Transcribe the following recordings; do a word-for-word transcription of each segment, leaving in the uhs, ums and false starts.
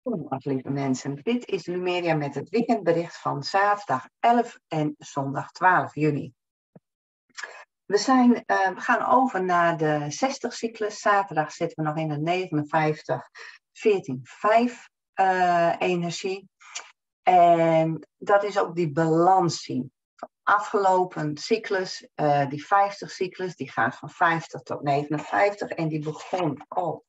Goedemorgen, lieve mensen. Dit is Lumeria met het weekendbericht van zaterdag elf en zondag twaalf juni. We, zijn, uh, we gaan over naar de zestig cyclus. Zaterdag zitten we nog in de negenenvijftig veertien vijf uh, energie. En dat is ook die balans zien. Afgelopen cyclus, uh, die vijftig cyclus, die gaat van vijftig tot negenenvijftig en die begon op.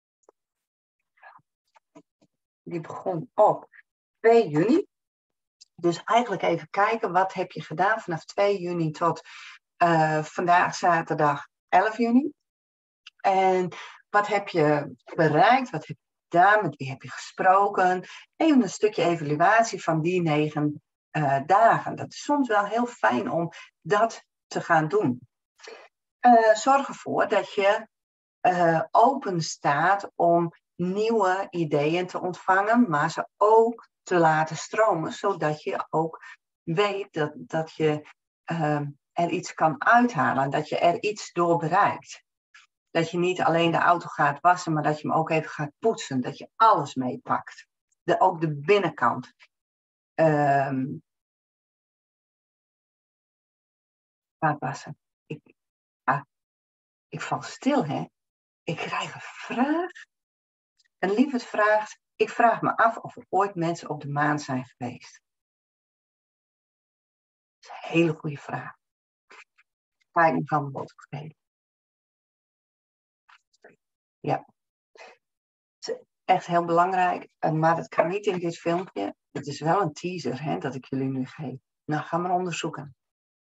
Die begon op twee juni. Dus eigenlijk even kijken, wat heb je gedaan vanaf twee juni tot uh, vandaag zaterdag elf juni. En wat heb je bereikt, wat heb je gedaan, met wie heb je gesproken. Even een stukje evaluatie van die negen uh, dagen. Dat is soms wel heel fijn om dat te gaan doen. Uh, zorg ervoor dat je uh, open staat om nieuwe ideeën te ontvangen, maar ze ook te laten stromen, zodat je ook weet dat, dat je uh, er iets kan uithalen, dat je er iets door bereikt. Dat je niet alleen de auto gaat wassen, maar dat je hem ook even gaat poetsen, dat je alles meepakt. De, ook de binnenkant. Um, gaat wassen. Ik, ah, ik val stil, hè. Ik krijg een vraag. En lieverd vraagt, ik vraag me af of er ooit mensen op de maan zijn geweest. Dat is een hele goede vraag. Ga ik nog aan mijn bod geven. Ja. Het is echt heel belangrijk, maar dat kan niet in dit filmpje. Het is wel een teaser, hè, dat ik jullie nu geef. Nou, ga maar onderzoeken.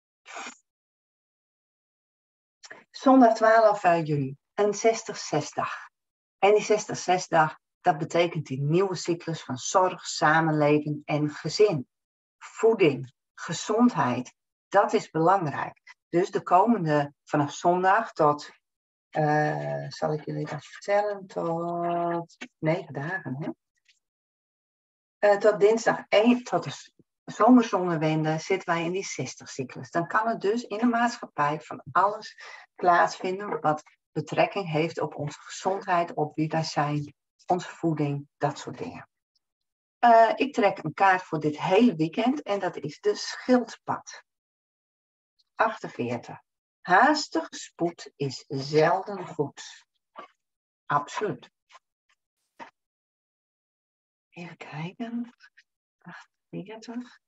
Zondag twaalf juni, een zestig zes dag. En die zestig zes dag, dat betekent die nieuwe cyclus van zorg, samenleving en gezin. Voeding, gezondheid, dat is belangrijk. Dus de komende, vanaf zondag tot, uh, zal ik jullie dat vertellen, tot negen dagen. Hè? Uh, tot dinsdag één, tot de zomerzonnewende zitten wij in die zestig cyclus. Dan kan het dus in de maatschappij van alles plaatsvinden wat betrekking heeft op onze gezondheid, op wie wij zijn, onze voeding, dat soort dingen. Uh, ik trek een kaart voor dit hele weekend en dat is de schildpad. achtenveertig. Haastige spoed is zelden goed. Absoluut. Even kijken. achtenveertig.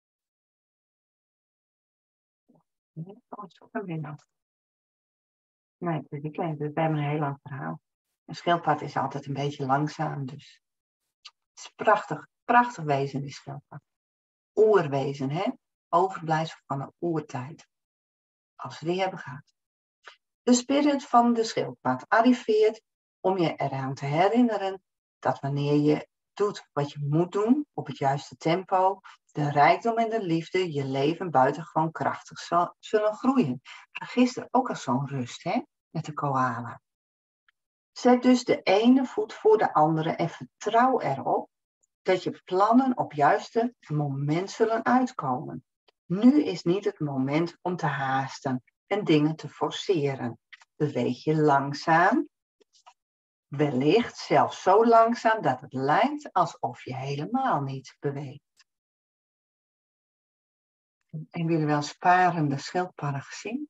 Oh, het is ook een winnaar. Nee, het is weekend. We hebben een heel lang verhaal. Een schildpad is altijd een beetje langzaam, dus het is prachtig, prachtig wezen, die schildpad. Oerwezen, hè? Overblijfsel van een oertijd. Als we die hebben gehad. De spirit van de schildpad arriveert om je eraan te herinneren dat wanneer je doet wat je moet doen, op het juiste tempo, de rijkdom en de liefde je leven buitengewoon krachtig zal, zullen groeien. Gisteren ook al zo'n rust, hè? Met de koala. Zet dus de ene voet voor de andere en vertrouw erop dat je plannen op juiste moment zullen uitkomen. Nu is niet het moment om te haasten en dingen te forceren. Beweeg je langzaam, wellicht zelfs zo langzaam dat het lijkt alsof je helemaal niet beweegt. Hebben jullie wel sparende schildpadden gezien?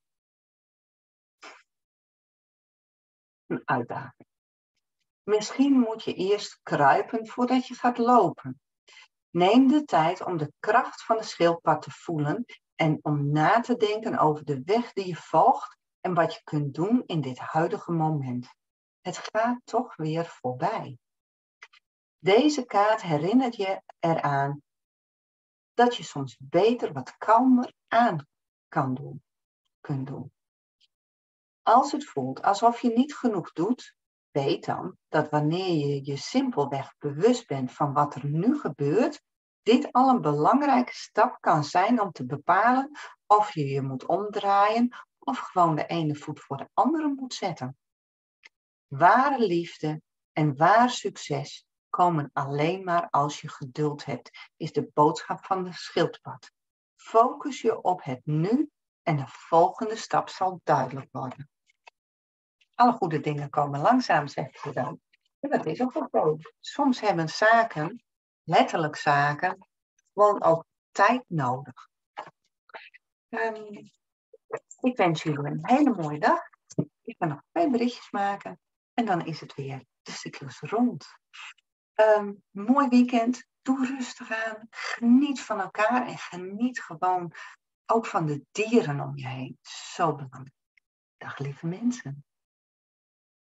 Een uitdaging. Misschien moet je eerst kruipen voordat je gaat lopen. Neem de tijd om de kracht van de schildpad te voelen en om na te denken over de weg die je volgt en wat je kunt doen in dit huidige moment. Het gaat toch weer voorbij. Deze kaart herinnert je eraan dat je soms beter wat kalmer aan kan doen, kunt doen. Als het voelt alsof je niet genoeg doet, weet dan dat wanneer je je simpelweg bewust bent van wat er nu gebeurt, dit al een belangrijke stap kan zijn om te bepalen of je je moet omdraaien of gewoon de ene voet voor de andere moet zetten. Ware liefde en waar succes komen alleen maar als je geduld hebt, is de boodschap van de schildpad. Focus je op het nu en de volgende stap zal duidelijk worden. Alle goede dingen komen langzaam, zegt ze dan. En dat is ook wel zo. Soms hebben zaken, letterlijk zaken, gewoon ook tijd nodig. Um, ik wens jullie een hele mooie dag. Ik ga nog twee berichtjes maken. En dan is het weer de cyclus rond. Um, mooi weekend. Doe rustig aan. Geniet van elkaar. En geniet gewoon ook van de dieren om je heen. Zo belangrijk. Dag lieve mensen.